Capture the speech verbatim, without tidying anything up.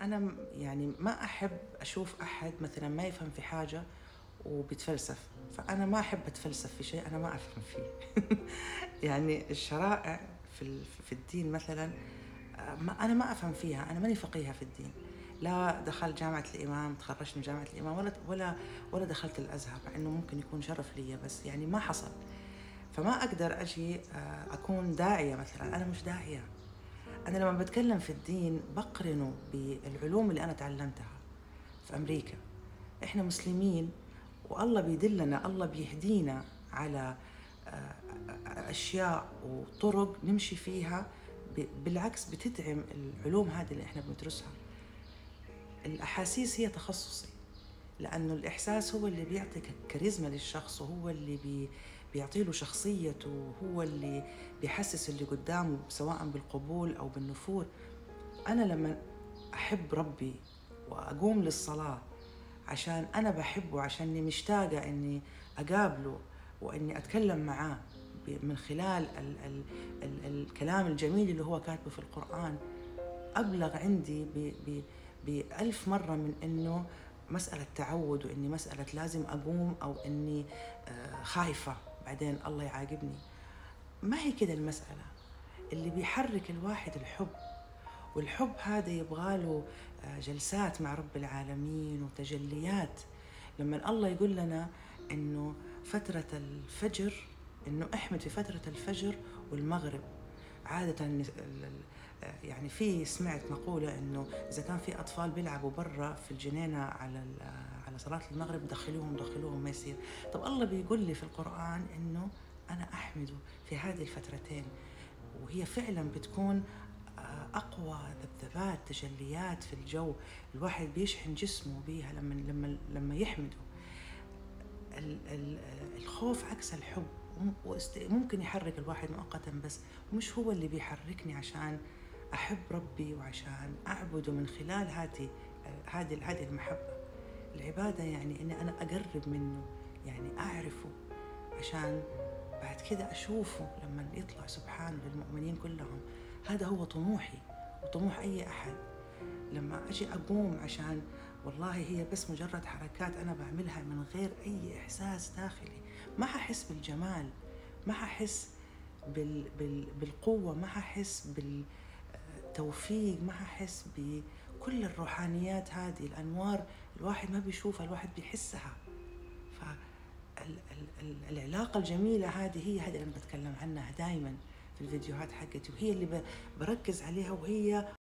أنا م يعني ما أحب أشوف أحد مثلًا ما يفهم في حاجة وبيتفلسف، فأنا ما أحب أتفلسف في شيء أنا ما أفهم فيه. يعني الشرائع في ال في الدين مثلًا، آآ ما أنا ما أفهم فيها، أنا ماني فقيهة في الدين، لا دخلت جامعة الإمام، تخرّجت من جامعة الإمام ولا ت ولا ولا دخلت الأزهر، مع إنه ممكن يكون شرف ليّا، بس يعني ما حصل. فما أقدر أجي آآ أكون داعية مثلًا، أنا مش داعية. أنا لمّا باتكلم في الدين باقرنه بالعلوم اللي أنا اتعلمتها في أمريكا. إحنا مسلمين والله بيدلنا، الله بيهدينا على آآ أشياء وطرق نمشي فيها، ب بالعكس بتدعم العلوم هذه اللي إحنا بندرسها. الأحاسيس هي تخصصي، لأنه الإحساس هو اللي بيعطي ك كاريزما للشخص، وهو اللي بي بيعطي له شخصيته، وهو اللي بيحسس اللي قدامه سواء بالقبول أو بالنفور. أنا لمّا أحب ربي وأقوم للصلاة عشان أنا باحبه، عشانّي مشتاقة إني أقابله وإني أتكلم معاه ب من خلال ال ال ال الكلام الجميل اللي هو كاتبه في القرآن، أبلغ عندي ب ب بألف مرة من إنه مسألة تعوّد، وإني مسألة لازم أقوم، أو إني آآ خايفة بعدين الله يعاقبني. ما هي كده المسألة، اللي بيحرك الواحد الحب، والحب هذا يبغى له آآ جلسات مع رب العالمين وتجليات. لمّا الله يقول لنا إنه فترة الفجر، إنه احمد في فترة الفجر والمغرب. عادةً النس ال ال آآ يعني في سمعت مقولة إنه إذا كان في أطفال بيلعبوا برّا في الجنينة على ال على صلاة المغرب دخلوهم، دخلوهم ما يصير. طب الله بيقول لي في القرآن إنه أنا أحمده في هذه الفترتين، وهي فعلًا بتكون آآ أقوى ذبذبات، تجليات في الجو، الواحد بيشحن جسمه بيها لمّن لمّا لمّا يحمده. ال ال الخوف عكس الحب، وم واست ممكن يحرك الواحد مؤقتًا، بس مش هو اللي بيحركني عشان أحب ربي وعشان أعبده من خلال هذه آآ هذه ال هذه المحبة. العبادة يعني إني أنا أقرب منه، يعني أعرفه، عشان بعد كده أشوفه لمّن يطلع سبحانه للمؤمنين كلهم. هذا هو طموحي وطموح أي أحد. لمّا أجي أقوم عشان والله هي بس مجرد حركات أنا باعملها من غير أي إحساس داخلي، ما حاحس بالجمال، ما حاحس بال بال بالقوة، ما حاحس بال آآ التوفيق، ما حاحس بكل الروحانيات هذه، الأنوار الواحد ما بيشوفها، الواحد بيحسها. ف ال ال ال العلاقة الجميلة هذه هي هذه اللي أنا باتكلم عنها دايمًا في الفيديوهات حقتي، وهي اللي ب باركز عليها، وهي